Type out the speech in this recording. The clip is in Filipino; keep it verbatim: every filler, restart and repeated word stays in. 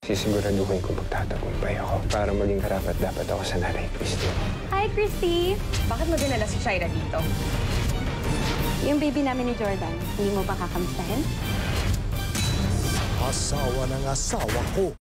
Sisiguraduhin ko magtatagumpay ako para maging karapat-dapat ako sa nanay Christy. Hi, Christy! Bakit mo dinala si Shaira dito? Yung baby namin ni Jordan, hindi mo ba kakamustahin? Asawa ng asawa ko.